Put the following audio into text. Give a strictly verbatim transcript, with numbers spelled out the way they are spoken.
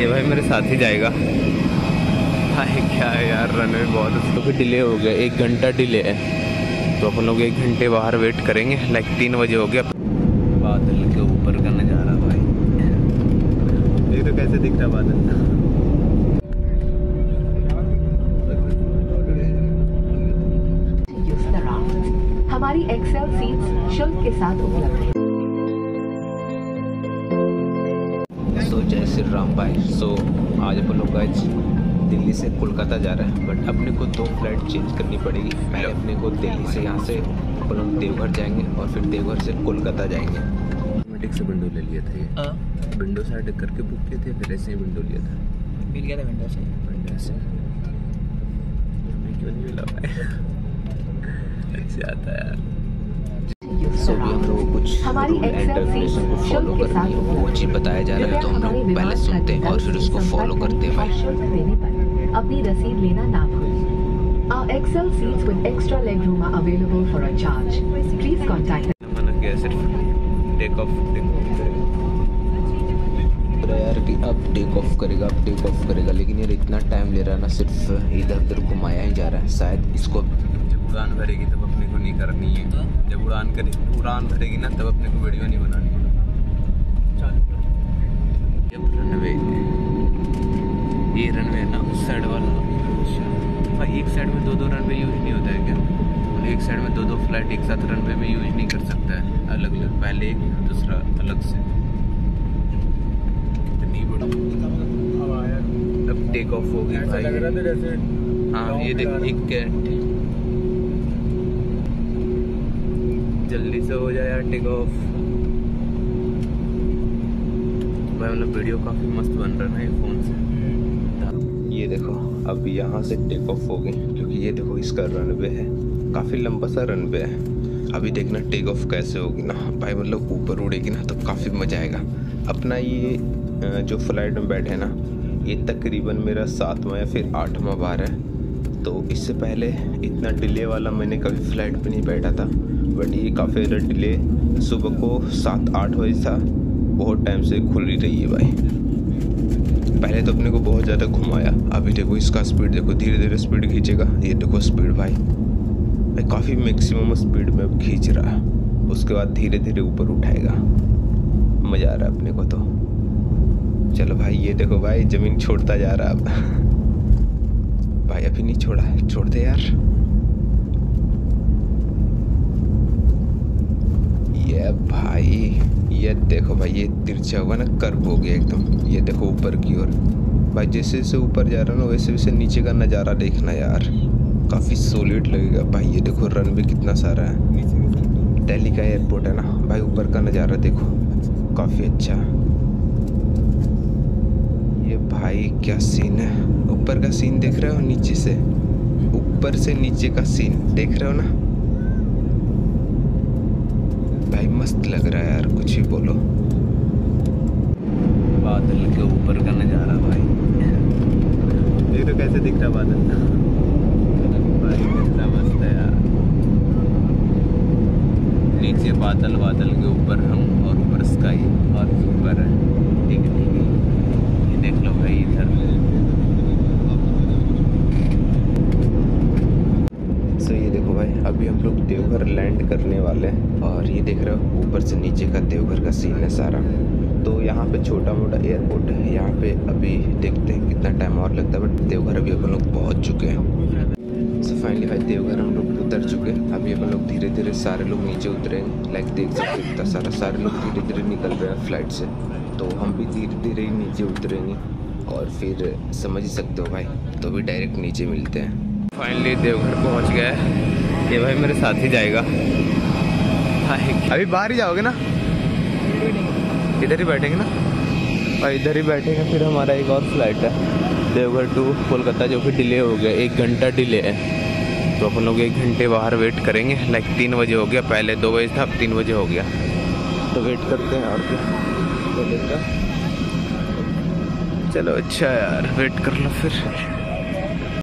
ये भाई मेरे साथ ही जाएगा। भाई क्या है यार, रनवे बहुत तो भी डिले हो गया, एक घंटा डिले है। तो अपन लोग एक घंटे बाहर वेट करेंगे। लाइक तीन बजे हो गया। बादल के ऊपर का नज़ारा भाई, ये तो कैसे दिख रहा बादल। हमारी एक्सेल सीट्स शुल्क के साथ उपलब्ध है। सो जय श्री राम भाई। सो आज अपन लोग आज दिल्ली से कोलकाता जा रहे हैं, बट अपने को दो फ्लाइट चेंज करनी पड़ेगी। पहले अपने को दिल्ली से यहाँ से अपन लोग देवघर जाएंगे और फिर देवघर से कोलकाता जाएंगे। ऑटोमेटिक से विंडो ले लिया था ये, विंडो साइड करके बुक किए थे, फिर ऐसे ही विंडो लिया था, मिल गया था विंडो से। विंडो से क्यों नहीं मिला भाई, अच्छे आता है यार। सो भी हम लोग कुछ रूल एंड रेगुलेशन को फॉलो करनी है, वो चीज़ बताया जा रहा है तो हम लोग पहले सुनते हैं और फिर उसको फॉलो करते हैं भाई। अपनी रसीद लेना ना भूलें। Our Excel seats with extra leg room are available for a charge. Please contact us. मैंने क्या सिर्फ टेक ऑफ यार कि अब टेक ऑफ करेगा, अब टेक ऑफ करेगा, लेकिन यार इतना टाइम ले रहा है ना, सिर्फ इधर उधर घुमाया ही जा रहा है। शायद इसको जब उड़ान भरेगी तब अपने को नहीं करनी है, जब उड़ान करेगी उड़ान भरेगी ना तब अपने को वीडियो नहीं बनानी है। रनवे ये रनवे है ना उस साइड वाला, भाई एक साइड में दो दो रनवे यूज नहीं होता है क्या? एक साइड में दो दो फ्लाइट एक साथ रनवे में यूज नहीं कर सकता है, अलग अलग, पहले एक दूसरा अलग से। कितनी बड़ी अब टेक ऑफ हो गई भाई। हाँ ये देख, एक कैट जल्दी से हो जाए यार टेक ऑफ। भाई मतलब वीडियो काफी मस्त बन रहा है फोन से। ये देखो अब यहाँ से टेक ऑफ हो गई, क्योंकि ये देखो इसका रनवे है, काफ़ी लंबा सा रनवे है। अभी देखना टेक ऑफ कैसे होगी ना भाई, मतलब ऊपर उड़ेगी ना तो काफ़ी मज़ा आएगा। अपना ये जो फ्लाइट में बैठे ना, ये तकरीबन मेरा सातवां या फिर आठवां बार है। तो इससे पहले इतना डिले वाला मैंने कभी फ्लाइट पे नहीं बैठा था, बट ये काफ़ी ज़्यादा डिले, सुबह को सात आठ बजे था, बहुत टाइम से खुल ही रही है भाई। पहले तो अपने को बहुत ज़्यादा घुमाया, अभी देखो इसका स्पीड देखो, धीरे धीरे स्पीड खींचेगा। ये देखो स्पीड भाई, भाई काफ़ी मैक्सिमम स्पीड में अब खींच रहा है, उसके बाद धीरे धीरे ऊपर उठाएगा। मज़ा आ रहा है अपने को तो। चलो भाई ये देखो भाई ज़मीन छोड़ता जा रहा अब भाई, अभी नहीं छोड़ा है, छोड़ दे यार। ये भाई ये देखो भाई, ये तिरछा हुआ ना, कर्व हो गया एकदम। ये देखो ऊपर की ओर भाई, जैसे जैसे ऊपर जा रहा ना वैसे वैसे नीचे का नज़ारा देखना यार, काफ़ी सॉलिड लगेगा भाई। ये देखो रनवे कितना सारा है, दिल्ली का एयरपोर्ट है ना भाई, ऊपर का नज़ारा देखो काफ़ी अच्छा। ये भाई क्या सीन है, ऊपर का सीन देख रहे हो, नीचे से ऊपर से नीचे का सीन देख रहे हो ना भाई, मस्त लग रहा है यार, कुछ भी बोलो। बादल के ऊपर का नज़ारा भाई, ये तो कैसे दिख रहा बादल भाई, कितना मस्त है यार। नीचे बादल, बादल के ऊपर हम, और ऊपर स्काई और ऊपर है। ठीक है ठीक है, ये देख लो भाई इधर। सो ये देखो भाई अभी हम लोग देवघर लैंड करने वाले हैं, और ये देख रहे हो ऊपर से नीचे का देवघर का सीन है सारा। तो यहाँ पे छोटा मोटा एयरपोर्ट है, यहाँ पे अभी देखते हैं कितना टाइम और लगता है, बट देवघर अभी अपन लोग पहुँच चुके हैं। सो फाइनली भाई देवघर हम लोग उतर चुके हैं। अभी अपन लोग धीरे धीरे सारे लोग नीचे उतरेंगे। लाइक देख सकते हैं इतना सारा सारे लोग धीरे धीरे निकल रहे हैं फ्लाइट से, तो हम भी धीरे धीरे ही नीचे उतरेंगे, और फिर समझ ही सकते हो भाई, तो भी डायरेक्ट नीचे मिलते हैं। फाइनली देवघर पहुंच गया है, ये भाई मेरे साथ ही जाएगा। अभी बाहर ही जाओगे ना, इधर ही बैठेंगे ना भाई, इधर ही बैठेंगे। फिर हमारा एक और फ्लाइट है देवघर टू कोलकाता, जो कि डिले हो गया, एक घंटा डिले है। तो अपन लोग एक घंटे बाहर वेट करेंगे। लाइक तीन बजे हो गया, पहले दो बजे था, अब तीन बजे हो गया। तो वेट करते हैं और क्या, तो चलो अच्छा यार वेट कर लो फिर।